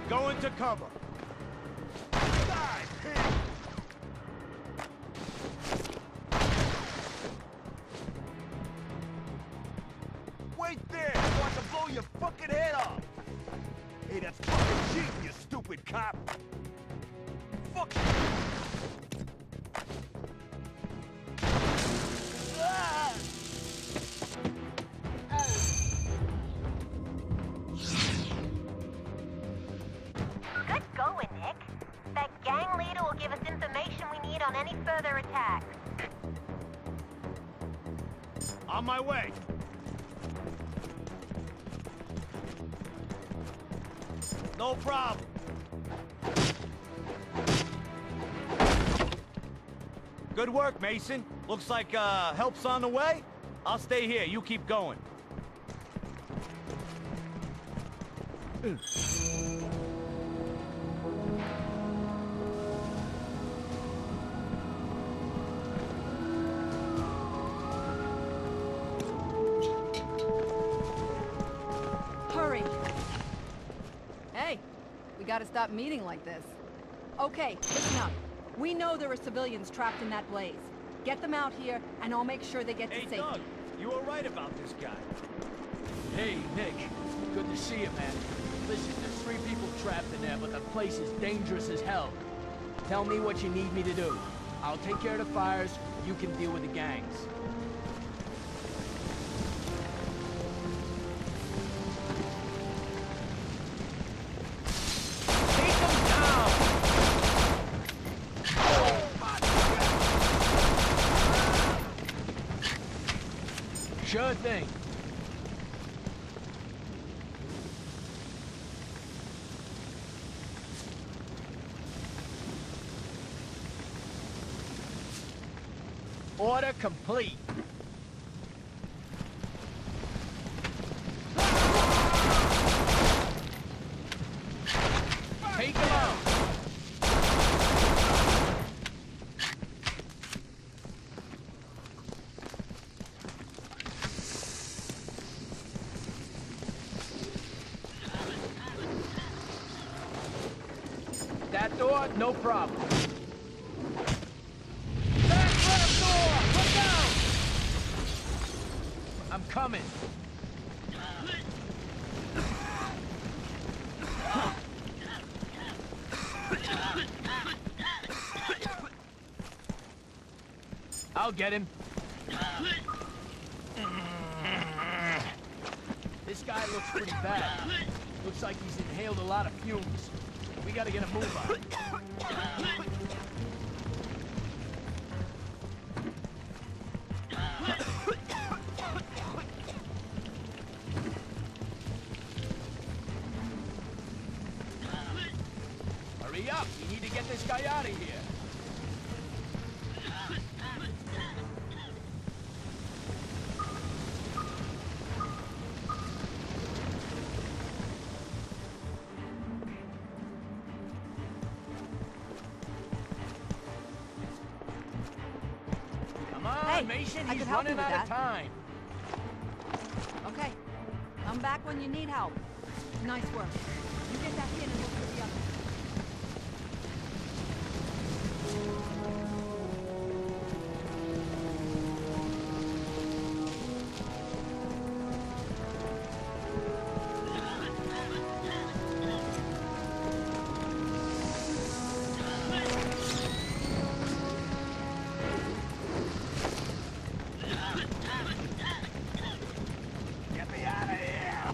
Go into cover. Die, pig! Wait there, so I can blow your fucking head off! Hey, that's fucking cheating, you stupid cop! Fuck you! Ah! Good going, Nick. That gang leader will give us information we need on any further attacks. On my way. No problem. Good work, Mason. Looks like help's on the way. I'll stay here. You keep going. Hurry! Hey, we gotta stop meeting like this. Okay, listen up. We know there are civilians trapped in that blaze. Get them out here, and I'll make sure they get to Hey, safety. Doug, you were right about this guy. Hey, Nick. Good to see you, man. Listen, there's 3 people trapped in there, but the place is dangerous as hell. Tell me what you need me to do. I'll take care of the fires, you can deal with the gangs. Take them down! Sure thing. Order complete. Take them out. That door, no problem. That front door! Look out! I'm coming. I'll get him. This guy looks pretty bad. Looks like he's inhaled a lot of fumes. We gotta get a move on. Hurry up! We need to get this guy out of here. Hey, Mason, I he's could help you running with out of that. time. Okay. Come back when you need help. Nice work. You get back in and look for the others. Get me out of here!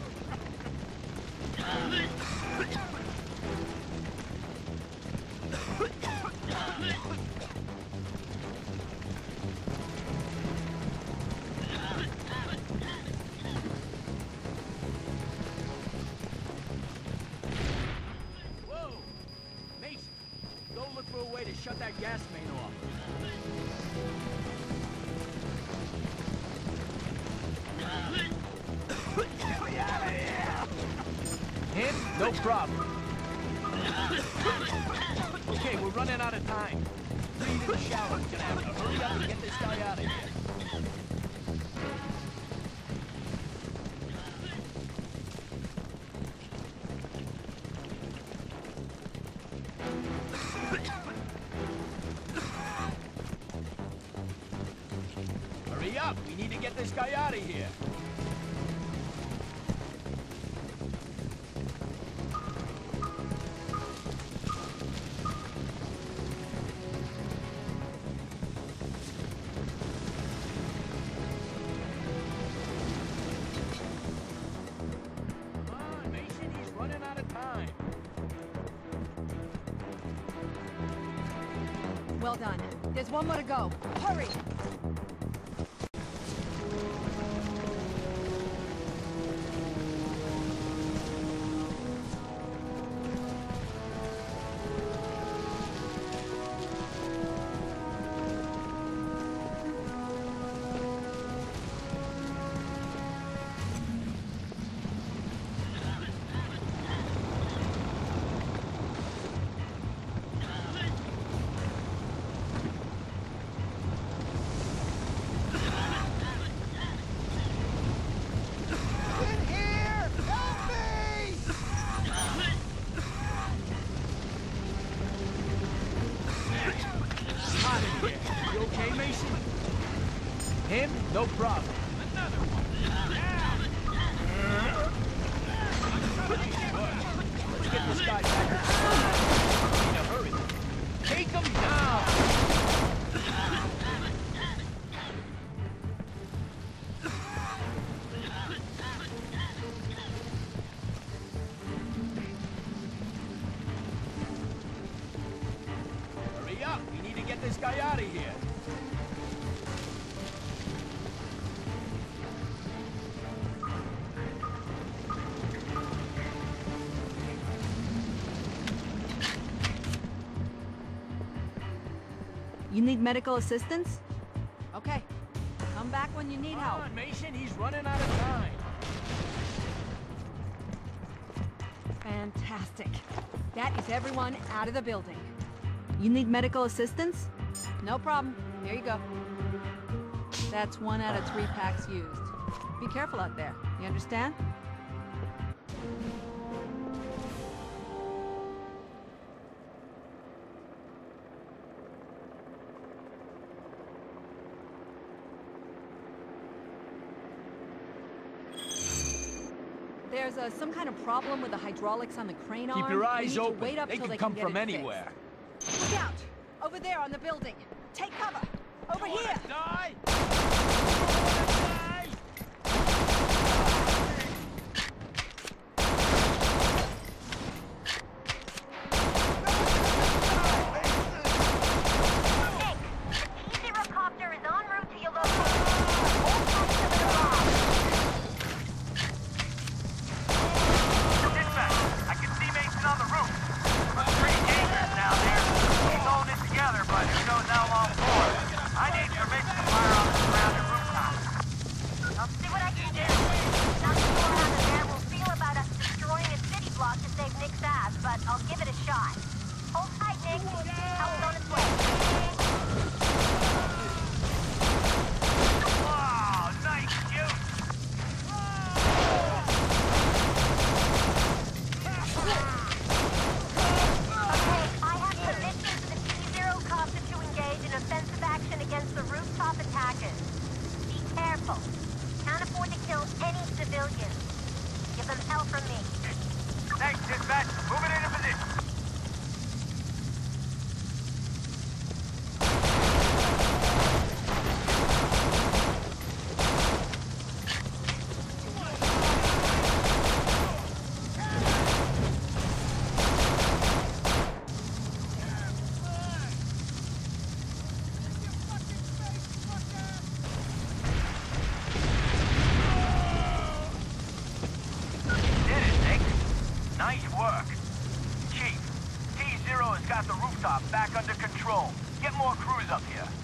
Whoa! Mason, go look for a way to shut that gas main off. Get me out of here! Him? No problem. Okay, we're running out of time. Breathe in the shower. We're gonna have to hurry up and get this guy out of here. Well done. There's one more to go. Hurry! You okay, Mason? Him? No problem. Another one. Let's get this guy back in a hurry. Take him down! Hurry up! We need to get this guy out of here. You need medical assistance? Okay. Come back when you need help. Come on, Mason, he's running out of time. Fantastic. That is everyone out of the building. You need medical assistance? No problem. Here you go. That's 1 out of 3 packs used. Be careful out there. You understand? There's some kind of problem with the hydraulics on the crane arm. Keep your eyes We need to open. wait up They till can they come get from it anywhere. fixed. Look out! Over there on the building. Take cover. Over here. Die? Nick, the T-Zero is en route to your location. Hold tight till it arrives. Dispatch, I can see Mason on the roof. Looks pretty dangerous down there. He's holding it together, but who knows how long for. I need permission to fire on the surrounding rooftop. I'll see what I can do. Not sure how the mayor will feel about us destroying a city block to save Nick's ass, but I'll give it a shot. Hold tight, Nick. Help's on its way. Wow, nice shoot. I have permission for the T-Zero copter to engage in offensive action against the rooftop attackers. Be careful. Can't afford to kill any civilians. Give them hell from me. Thanks, dispatch. Moving into position. Did it, Nick. Nice work. Chief, T-Zero has got the rooftop back under control. Get more crews up here.